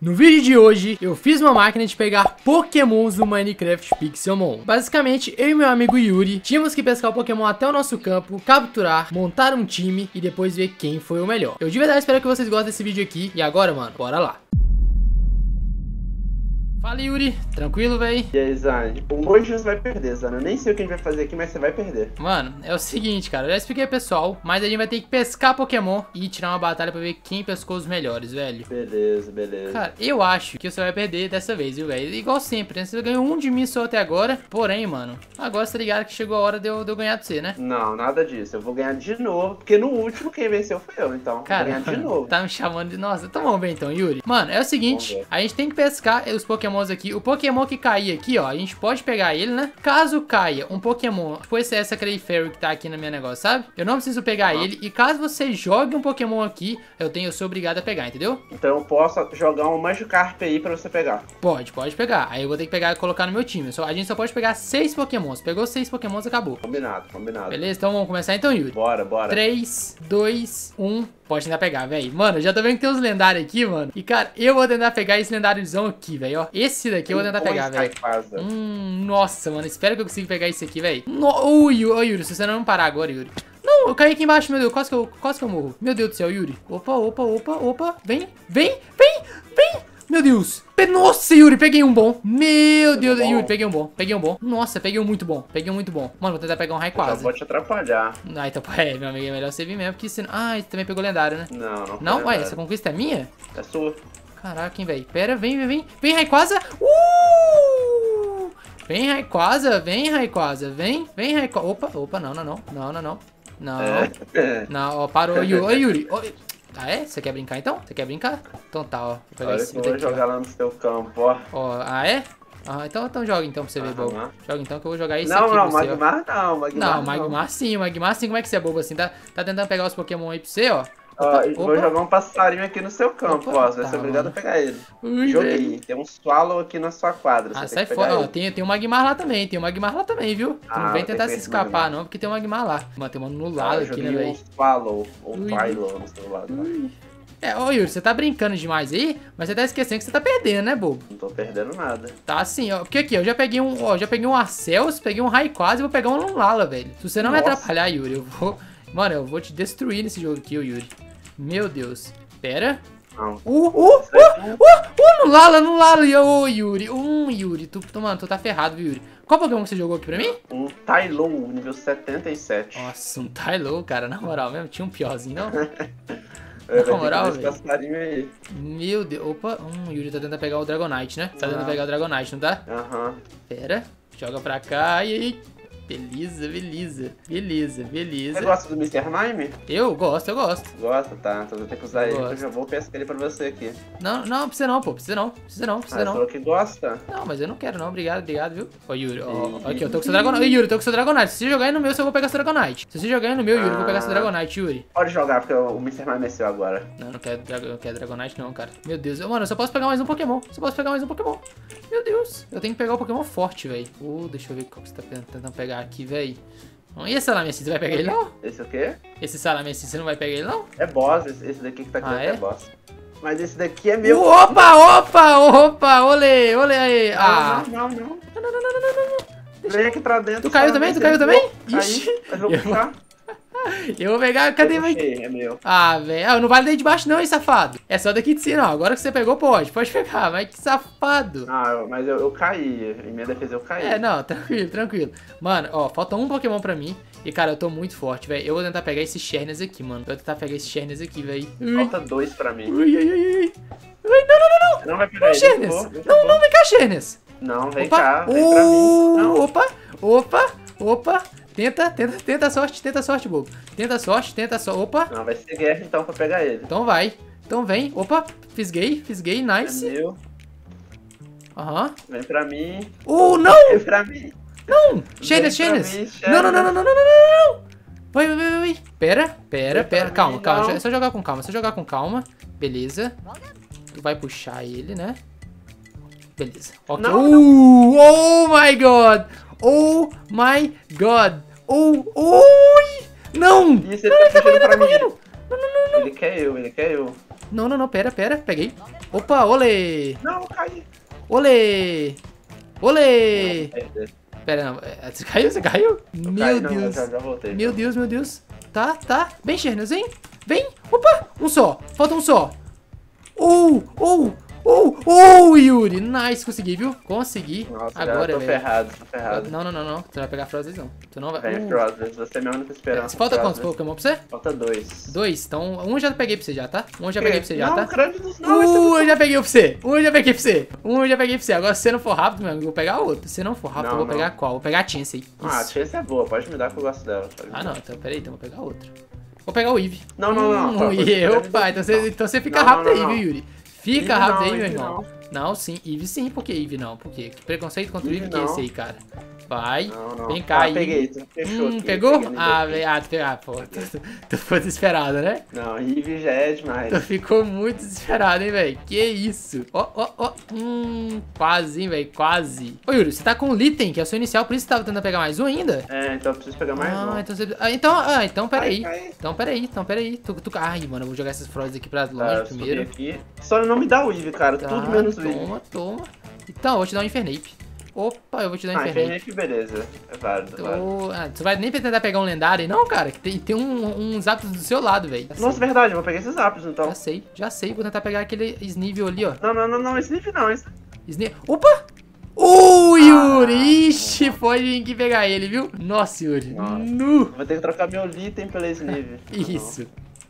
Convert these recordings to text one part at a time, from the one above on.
No vídeo de hoje, eu fiz uma máquina de pegar pokémons do Minecraft Pixelmon. Basicamente, eu e meu amigo Yuri tínhamos que pescar o pokémon até o nosso campo, capturar, montar um time e depois ver quem foi o melhor. Eu de verdade espero que vocês gostem desse vídeo aqui. E agora, mano, bora lá. Fala, Yuri. Tranquilo, véi? E aí, Zane? Hoje você vai perder, Zane. Eu nem sei o que a gente vai fazer aqui, mas você vai perder. Mano, é o seguinte, cara. Eu já expliquei pro pessoal, mas a gente vai ter que pescar Pokémon e tirar uma batalha pra ver quem pescou os melhores, velho. Beleza, beleza. Cara, eu acho que você vai perder dessa vez, viu, velho? Igual sempre, né? Você ganhou um de mim só até agora. Porém, mano, agora você tá ligado que chegou a hora de eu ganhar de você, né? Não, nada disso. Eu vou ganhar de novo, porque no último quem venceu foi eu, então. Cara, vou ganhar de novo. Tá me chamando de... Nossa, então vamos ver então, Yuri. Mano, é o seguinte, a gente tem que pescar os Pokémons aqui. O Pokémon que cair aqui, ó, a gente pode pegar ele, né? Caso caia um Pokémon, tipo essa Clefairy que tá aqui no meu negócio, sabe? Eu não preciso pegar ele. E caso você jogue um Pokémon aqui, eu sou obrigado a pegar, entendeu? Então eu posso jogar um Magikarp aí pra você pegar. Pode pegar. Aí eu vou ter que pegar e colocar no meu time. A gente só pode pegar 6 Pokémons. Pegou 6 Pokémons, acabou. Combinado, combinado. Beleza? Então vamos começar então, Yuri. Bora, bora. 3, 2, 1. Pode tentar pegar, velho. Mano, eu já tô vendo que tem uns lendários aqui, mano. E, cara, eu vou tentar pegar esse lendáriozão aqui, velho, ó. Esse daqui eu vou tentar pegar, velho. Nossa, mano. Espero que eu consiga pegar esse aqui, velho. Yuri, se você não parar agora, Yuri. Não, eu caí aqui embaixo, meu Deus. Quase que eu morro. Meu Deus do céu, Yuri. Opa. Vem. Meu Deus. Nossa, Yuri, peguei um bom. Meu Deus, Yuri, peguei um bom. Nossa, peguei um muito bom. Mano, vou tentar pegar um Rayquaza. Só pode te atrapalhar. Ah, então, meu amigo, é melhor você vir mesmo, porque senão... Ah, você também pegou lendário, né? Não. Ué, essa conquista é minha? É sua. Caraca, hein, velho. Pera, vem. Vem, Rayquaza. Vem, Rayquaza. Vem, Rayquaza. Opa, não. Não, ó, parou. Yuri. Ah, é? Você quer brincar, então? Então tá, ó. Vou pegar esse daqui, jogar lá no seu campo, ó. Ah, é? Ah, então joga então pra você ver, bobo. Joga então que eu vou jogar esse aqui. Magmar não. Magmar sim. Como é que você é bobo assim? Tá tentando pegar os Pokémon aí pra você, ó. Vou jogar um passarinho aqui no seu campo, ó. Você vai ser obrigado a pegar ele. Joguei. Tem um Swallow aqui na sua quadra. Ah, sai fora. Ó, tem um Magmar lá também. Viu? Tu não vem tentar se escapar, não, porque tem um Magmar lá. Mano, tem um Nulala aqui, né, velho? Um Swallow ou Pylo no seu lado. Ô Yuri, você tá brincando demais aí, mas você tá esquecendo que você tá perdendo, né, bobo? Não tô perdendo nada. Tá assim, ó. Porque aqui, eu já peguei um Arceus, peguei um Rayquaza e vou pegar um Lunala, velho. Se você não me atrapalhar, Yuri, eu vou... Mano, eu vou te destruir nesse jogo aqui, Yuri. Meu Deus. Pera. Lunala. Yuri. Yuri. Mano, tu tá ferrado, viu, Yuri? Qual Pokémon que você jogou aqui pra mim? Um Tylow, nível 77. Nossa, um Tylow, cara. Na moral mesmo, tinha um piorzinho, não? Na moral, velho. Meu Deus. Opa, Yuri tá tentando pegar o Dragonite, né? Tá tentando pegar o Dragonite, não tá? Pera. Joga pra cá e aí. Beleza. Você gosta do Mr. Mime? Eu gosto. Gosta, tá. Então eu vou ter que usar ele, eu já vou pescar ele pra você aqui. Não, precisa não, pô. Precisa não. Você falou que gosta? Não, mas eu não quero não. Obrigado, viu? Ó, Yuri, ó. Aqui, eu tô com seu Dragonite. Yuri, eu tô com seu Dragonite. Se você jogar aí no meu, eu vou pegar seu Dragonite. Se você jogar aí no meu, Yuri, eu vou pegar seu Dragonite, Yuri. Pode jogar, porque o Mr. Mime é seu agora. Não quero Dragonite não, cara. Meu Deus. Mano, eu só posso pegar mais um Pokémon. Meu Deus. Eu tenho que pegar o Pokémon forte, velho. Deixa eu ver qual que você tá tentando pegar aqui, velho. E esse Salamence, você vai pegar ele não? Esse o quê? Esse Salamence, você não vai pegar ele não? É boss, esse daqui que tá aqui é boss. Mas esse daqui é meu. Opa, olê aí. Não. Vem aqui pra dentro. Tu caiu também? Ixi. Mas eu vou puxar. Eu vou pegar, cadê? É meu. Velho, não vale daí de baixo não, hein, safado. É só daqui de cima, ó. Agora que você pegou, pode pegar, mas que safado. Mas eu caí, em minha defesa eu caí. Não, tranquilo. Mano, ó, falta um Pokémon pra mim. E, cara, eu tô muito forte, velho. Eu vou tentar pegar esse Sharnes aqui, mano. velho. Falta 2 pra mim. Não. Não vai pegar ele. Não, vem cá, Sharnes. Não, vem cá, vem pra mim. Não. Opa. Tenta a sorte, bobo. Tenta a sorte. Opa. Não, vai ser guerra então pra pegar ele. Então vai. Então vem. Opa, fisguei, nice. É meu. Vem pra mim. Não! Vem pra mim. Não! Sharnes! Não! Vai. Pera. Calma. É só jogar com calma. Beleza. Tu vai puxar ele, né? Beleza. Ok. Oh my god! Não! Isso, ele tá puxando pra mim. Ele quer eu. Não, não, não, pera. Peguei. Opa, olê. Não, caí. Olê. Olê. Pera, não. Você caiu? Você caiu? Meu Deus. Já voltei. Meu Deus. Tá. Vem, Chernas, vem. Vem. Opa, um só. Falta um só. Yuri. Nice, consegui, viu? Consegui. Nossa, agora, tô velho. ferrado. Não. Tu vai pegar Frozes, não. Tu não vai. Vem, Frozes, você é minha única esperança. Falta quantos Pokémon pra você? Falta 2. 2. Então, um eu já peguei pra você já, tá? Um eu já peguei pra você já, tá? Não, eu já peguei pra você. Um eu já peguei pra você. Agora, se você não for rápido, meu amigo, eu vou pegar outro. Se você não for rápido, eu vou pegar qual? Vou pegar a Chansey. Ah, a Chansey é boa. Pode me dar que eu gosto dela. Não. Então, peraí. Então, vou pegar outro. Vou pegar o Eevee. Não. Opa, então você fica rápido aí, viu, Yuri? Fica rápido aí, meu Eevee irmão. Não, sim. Eevee sim. Por que Eevee não? Por quê? Que preconceito contra o Eevee que é esse aí, cara? Vai. Não. Vem cá aí. Peguei. Tu fechou aqui. Pegou? Pô. Tu ficou desesperado, né? Não, Eevee já é demais. Tu ficou muito desesperado, hein, velho? Que isso? Ó. Quase, hein, velho? Quase. Ô, Yuri, você tá com o Litten, que é o seu inicial, por isso você tava tentando pegar mais um ainda? É, então eu preciso pegar mais um. Então peraí. Então peraí. Ai, mano, eu vou jogar essas Frozes aqui pra longe primeiro. Aqui. Só não me dá o Eevee, cara. Tudo menos o Eevee. Toma. Então, eu vou te dar um Infernape. Opa, eu vou te dar um Infernape. Infernape, beleza. É válido. Você vai nem tentar pegar um lendário, não, cara. Que tem uns Zapdos do seu lado, velho. Nossa, verdade, eu vou pegar esses Zapdos, então. Já sei. Vou tentar pegar aquele Sneevil ali, ó. Não, Sneevil não. Opa! Yuri! Ixi, pode vir aqui pegar ele, viu? Nossa, Yuri. Nu! Vou ter que trocar meu Litten pela Sneevil. Isso.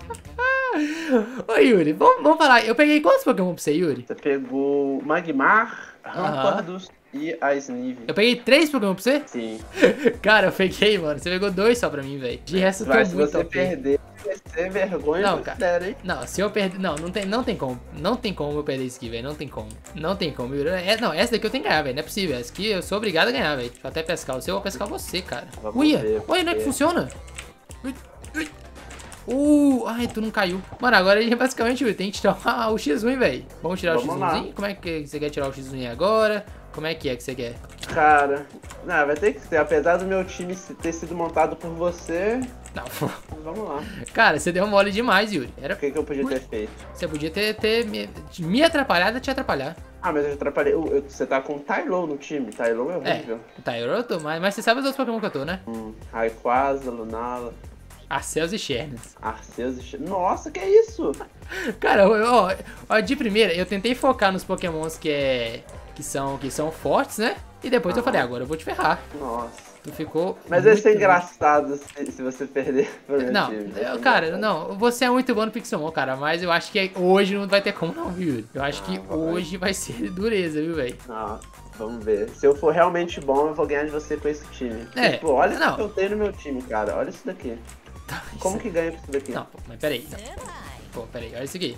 Ô, Yuri, vamos falar. Eu peguei quantos Pokémon pra você, Yuri? Você pegou Magmar, Rampardos e a Sneevil. Eu peguei 3 Pokémon pra você? Sim. Cara, eu peguei, mano. Você pegou 2 só pra mim, velho. De resto, eu tô muito se você perder, vai ser vergonha. Não, cara. Hein? Não, se eu perder... Não tem como. Não tem como eu perder isso aqui, velho. Não tem como. Yuri. Não, essa daqui eu tenho que ganhar, velho. Não é possível. Essa aqui eu sou obrigado a ganhar, velho. Deixa eu até pescar você. Eu vou pescar você, cara. Olha, não é que funciona? Ai, tu não caiu. Mano, agora a gente basicamente tem que tirar o X1, velho. Vamos tirar o X1zinho? Como é que você quer tirar o X1 agora? Como é que você quer? Cara, não, vai ter que ser. Apesar do meu time ter sido montado por você... Não. Vamos lá. Cara, você deu mole demais, Yuri. O que eu podia ter feito? Você podia ter me atrapalhado e te atrapalhar. Ah, mas eu atrapalhei. Você tá com o Tylo no time. Tylo é horrível. O Tylo eu tô, mas você sabe os outros Pokémon que eu tô, né? Rayquaza, Lunala... Arceus e Chernas. Nossa, que é isso? Cara, ó, de primeira, eu tentei focar nos Pokémons que são fortes, né? E depois eu falei, agora eu vou te ferrar. Nossa. Tu ficou. Mas vai ser engraçado se você perder pro meu time. Não, você é muito bom no Pixelmon, cara. Mas eu acho que hoje não vai ter como, não, viu? Eu acho que hoje vai ser dureza, viu, velho? Nossa. Vamos ver. Se eu for realmente bom, eu vou ganhar de você com esse time. Tipo, olha o que eu tenho no meu time, cara. Olha isso daqui. Como que ganha com isso daqui? Não, mas peraí. Pô, peraí. Olha isso aqui.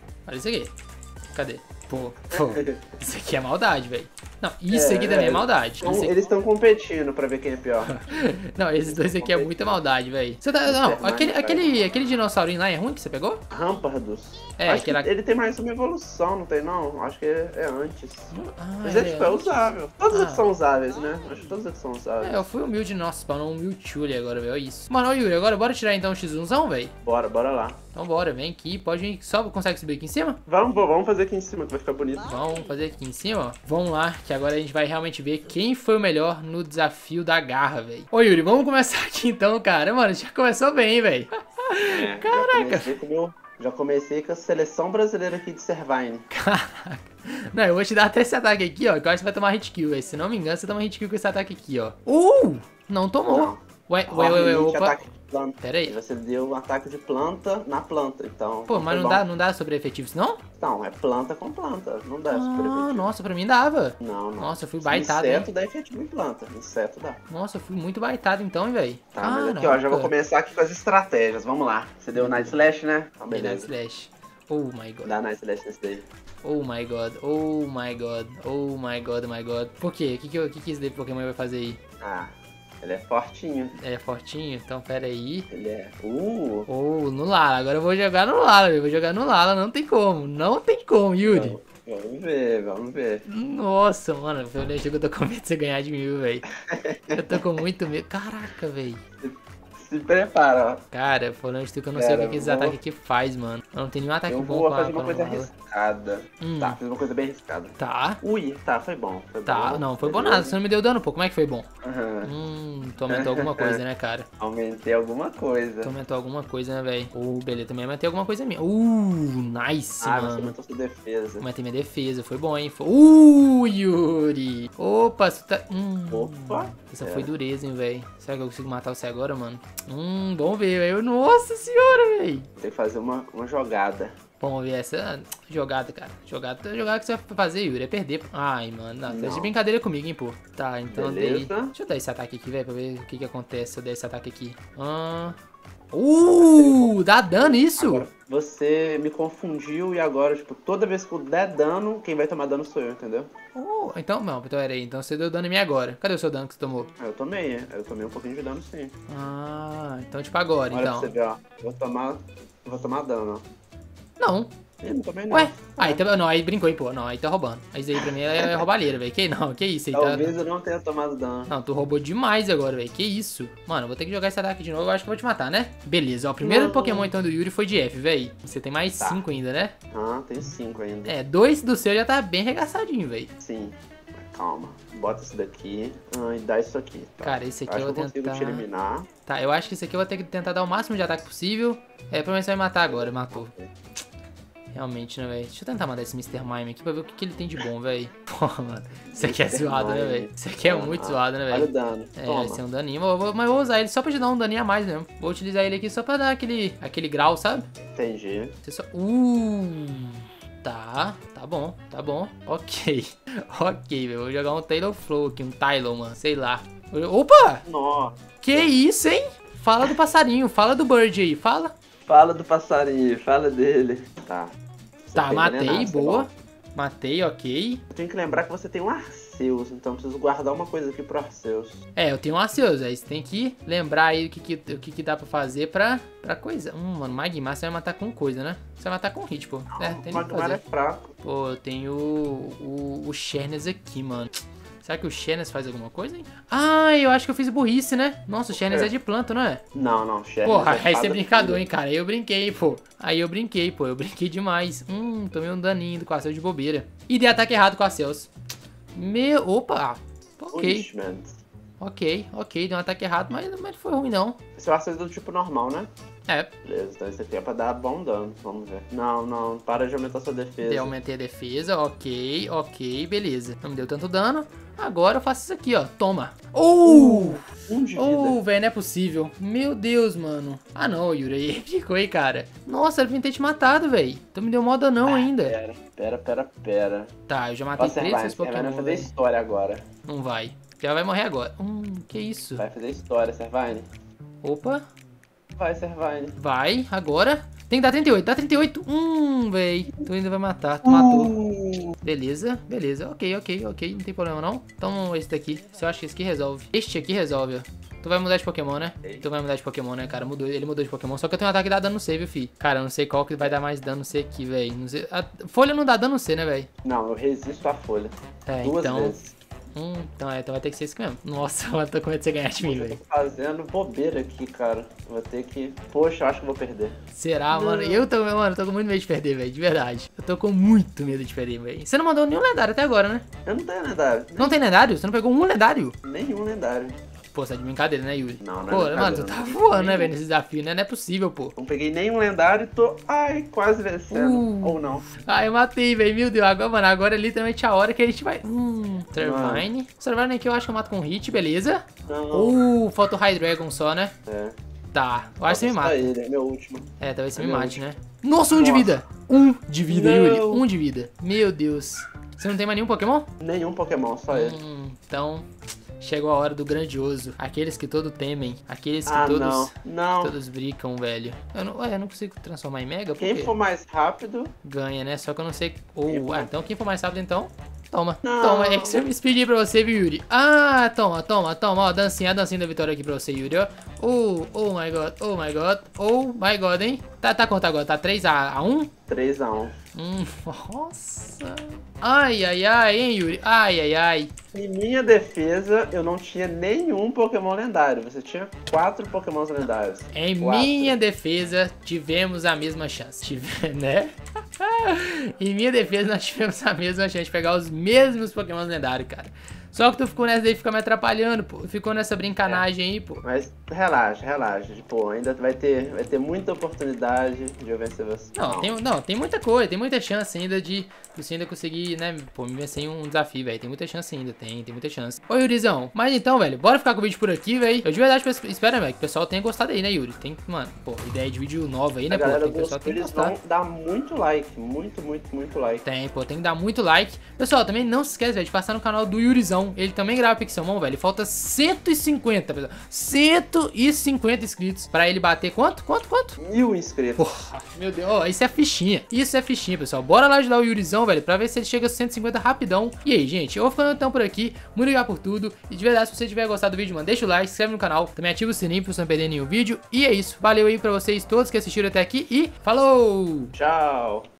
Cadê? Pô. Isso aqui é maldade, velho. Não, isso aqui também é maldade. Então, eles estão competindo pra ver quem é pior. Não, esses dois aqui é muita maldade, velho. Você tá. Não, aquele dinossaurinho lá é ruim que você pegou? Rampardos. Acho que ele tem mais uma evolução, não tem não? Acho que é antes. Mas é usável. Todos eles são usáveis, né? Acho que todos eles são usáveis. Eu fui humilde, nossa, spawnou um Mewtwo ali agora, velho. Olha isso. Mano, Yuri, agora bora tirar então o X1zão, velho? Bora lá. Então bora, vem aqui. Pode vir. Só consegue subir aqui em cima? Vamos fazer aqui em cima, que vai ficar bonito. Vamos fazer aqui em cima, ó. Vamos lá, que agora a gente vai realmente ver quem foi o melhor no desafio da garra, velho. Ô, Yuri, vamos começar aqui então, cara. Mano, já começou bem, velho. Caraca. Já comecei com a seleção brasileira aqui de Servine. Caraca. Não, eu vou te dar até esse ataque aqui, ó. Que eu acho que você vai tomar hit kill, velho. Se não me engano, você toma hit kill com esse ataque aqui, ó. Não tomou. Não. Ué, opa. Pera aí. Você deu um ataque de planta na planta, então... Pô, mas não dá sobre efetivo, não? Não, é planta com planta, não dá sobre efetivo. Nossa, pra mim dava. Não. Nossa, eu fui baitado, inseto dá efetivo em planta, inseto dá. Nossa, eu fui muito baitado então, hein, velho. Tá, mas aqui, ó, já vou começar aqui com as estratégias, vamos lá. Você deu o Night Slash, né? Então, beleza. Night Slash. Oh my god. Dá Night Slash nesse daí. Oh my god, oh my god, oh my god, oh my god. Por quê? O que esse daí Pokémon vai fazer aí? Ele é fortinho. Ele é fortinho? Então pera aí. Ele é... no Lala. Agora eu vou jogar no Lala. Eu vou jogar no Lala. Não tem como. Não tem como, Yuri. Vamos ver. Nossa, mano. Eu tô com medo de você ganhar de mim, velho. Eu tô com muito medo. Caraca, velho. Se prepara, ó. Cara, falando de tu que eu não sei o que esses ataques aqui faz, mano. Eu não tenho nenhum ataque bom com a... Eu vou fazer uma coisa arriscada. Tá, fiz uma coisa bem arriscada. Tá. Ui, tá, foi bom. Tá, não, foi bom nada. Você não me deu dano, pô. Como é que foi bom? Tu aumentou alguma coisa, né, cara? Aumentei alguma coisa. Tu aumentou alguma coisa, né, velho? Beleza, também aumentei alguma coisa minha. Nice, mano. Você aumentou sua defesa. Aumentei minha defesa, foi bom, hein? Yuri. Opa, você tá... Opa. Essa foi dureza, hein, velho. Será que eu consigo matar você agora, mano? Vamos ver, velho. Nossa senhora, velho. Tem que fazer uma jogada. Vamos ver essa jogada, cara. Jogada que você vai fazer, Yuri, é perder. Ai, mano, não, tá de brincadeira comigo, hein, pô. Tá, então beleza. Deixa eu dar esse ataque aqui, velho, pra ver o que acontece se eu der esse ataque aqui. Dá dano isso? Agora, você me confundiu e agora, tipo, toda vez que eu der dano, quem vai tomar dano sou eu, entendeu? Então, não, então era aí. Então você deu dano em mim agora. Cadê o seu dano que você tomou? Eu tomei um pouquinho de dano sim. Então tipo agora, olha então. Pra você ver, ó. Vou tomar dano, ó. Não. Eu não tomei não. Ué? Então, não, aí brincou, hein, pô. Não, aí tá roubando. Isso aí pra mim é roubalheira, velho. Que isso aí? Talvez eu não tenha tomado dano. Não, tu roubou demais agora, velho. Que isso? Mano, eu vou ter que jogar esse ataque de novo. Eu acho que eu vou te matar, né? Beleza, ó. O primeiro Pokémon então do Yuri foi de F, velho. Você tem mais 5 ainda, né? Tem 5 ainda. 2 do seu já tá bem arregaçadinho, velho. Sim. Calma. Bota isso daqui e dá isso aqui. Tá? Cara, esse aqui eu vou tentar... consigo te eliminar. Tá, eu acho que esse aqui eu vou ter que tentar dar o máximo de ataque possível. Pelo menos você vai matar agora, matou. Realmente, né, velho? Deixa eu tentar mandar esse Mr. Mime aqui pra ver o que ele tem de bom, velho. Pô, mano. Isso aqui é zoado, né, velho? Isso aqui é muito zoado, né, velho? Olha o dano. Vai ser um daninho. Mas eu vou usar ele só pra te dar um daninho a mais mesmo. Vou utilizar ele aqui só pra dar aquele grau, sabe? Entendi. Você só... Tá bom. Ok, velho. Vou jogar um Talonflame aqui, um Tylon, mano. Sei lá. Opa! Nossa. Que isso, hein? Fala do passarinho, fala do Bird aí, fala. Fala do passarinho, fala dele. Tá. Matei, boa. Matei, ok. Eu tenho que lembrar que você tem um Arceus, então eu preciso guardar uma coisa aqui pro Arceus. Eu tenho um Arceus, aí você tem que lembrar aí o que dá pra fazer pra coisa. Mano, Magmar você vai matar com coisa, né? Você vai matar com hit, pô. Tem que fazer. É fraco. Pô, eu tenho o Shernes aqui, mano. Será que o Shernes faz alguma coisa, hein? Eu acho que eu fiz burrice, né? Nossa, o Shernes é de planta, não é? Não, Shernes Porra, aí você é brincador, hein, cara? Eu brinquei, pô. Eu brinquei demais. Tomei um daninho com a Arceus de bobeira. E dei ataque errado com a Arceus. Opa. Ok. Ok, deu um ataque errado, mas não foi ruim, não. Esse é o Arceus do tipo normal, né? Beleza, então esse aqui é pra dar bom dano, vamos ver. Não, para de aumentar sua defesa. Eu aumentei a defesa, ok, beleza. Não me deu tanto dano. Agora eu faço isso aqui, ó, toma. De vida. Velho, não é possível. Meu Deus, mano. Não, Yuri, aí ficou aí, cara. Nossa, ele ter te matado, velho. Então me deu mó danão ainda. Pera. Tá, eu já matei 3 desses Pokémon. Vai fazer história agora. Não vai. Já vai morrer agora. Que isso? Vai fazer história, Servine. Opa. Vai, Servine. Vai, agora. Tem que dar 38, dá 38. Véi. Tu ainda vai matar, tu matou. Beleza. Ok, não tem problema não. Então esse daqui, se eu acho que esse aqui resolve. Este aqui resolve, ó. Tu vai mudar de Pokémon, né? Tu vai mudar de Pokémon, né, cara? Ele mudou de Pokémon. Só que eu tenho um ataque que dá dano no C, viu, fi? Cara, eu não sei qual que vai dar mais dano no C aqui, velho. A folha não dá dano no C, né, velho? Não, eu resisto à folha. Duas vezes. Então vai ter que ser isso mesmo. Nossa, eu tô com medo de você ganhar de mim, velho. Eu tô fazendo bobeira aqui, cara. Vou ter que... Poxa, eu acho que vou perder. Será, mano? Eu tô com muito medo de perder, velho. De verdade. Eu tô com muito medo de perder, velho. Você não mandou nenhum lendário até agora, né? Eu não tenho lendário. Não tem lendário? Você não pegou um lendário? Nenhum lendário. Pô, você tá de brincadeira, né, Yuri? Não, pô, mano, tu tá voando, né, velho, nesse desafio, né? Não é possível, pô. Não peguei nenhum lendário e tô, quase vencendo. Ou não. Eu matei, velho, meu Deus. Agora é literalmente a hora que a gente vai... Servine. Servine aqui eu acho que eu mato com hit, beleza? Não. Falta o Hydreigon só, né? Tá, eu acho que você me mata. Ele é meu último. Talvez você me mate, né? Nossa, 1 de vida. 1 de vida, Yuri. 1 de vida. Meu Deus. Você não tem mais nenhum Pokémon? Nenhum Pokémon, só ele. Então... Chegou a hora do grandioso. Aqueles que todos temem. Aqueles que todos brincam, velho. Eu não consigo transformar em Mega? Quem for mais rápido... ganha, né? Só que eu não sei... então quem for mais rápido, então... Toma. É Extreme Speed aí pra você, viu, Yuri? Toma. Ó, a dancinha da vitória aqui pra você, Yuri, ó. Oh my god, hein? Tá quanto agora? Tá 3-1? 3-1. Nossa. Ai, hein, Yuri? Ai. Em minha defesa, eu não tinha nenhum Pokémon lendário. Você tinha 4 Pokémons lendários. Em minha defesa, tivemos a mesma chance. Né? Em minha defesa, nós tivemos a mesma chance de pegar os mesmos Pokémon lendários, cara. Só que tu ficou nessa daí, fica me atrapalhando, pô. Ficou nessa brincanagem aí, pô. Mas relaxa. Pô, ainda vai ter muita oportunidade de eu vencer você. Não, tem muita coisa, tem muita chance ainda de você ainda conseguir, né, pô, me vencer em um desafio, velho. Tem muita chance ainda, tem muita chance. Ô, Yurizão, mas então, velho, bora ficar com o vídeo por aqui, velho. Eu de verdade espero, velho, que o pessoal tenha gostado aí, né, Yuri? Tem, mano, pô, ideia de vídeo nova aí, né, pô? Tem que o pessoal tem que gostar. Eles vão dar muito like, muito like. Tem, pô, tem que dar muito like. Pessoal, também não se esquece, velho, de passar no canal do Yurizão. Ele também grava Pixelmon, velho. Falta 150, pessoal. 150 inscritos pra ele bater quanto? 1000 inscritos. Porra, meu Deus, ó, isso é fichinha. Isso é fichinha, pessoal. Bora lá ajudar o Yurizão, velho, pra ver se ele chega a 150 rapidão. E aí, gente, eu vou ficando então por aqui. Muito obrigado por tudo. E de verdade, se você tiver gostado do vídeo, mano, deixa o like, se inscreve no canal. Também ativa o sininho pra você não perder nenhum vídeo. E é isso. Valeu aí pra vocês todos que assistiram até aqui. E falou! Tchau!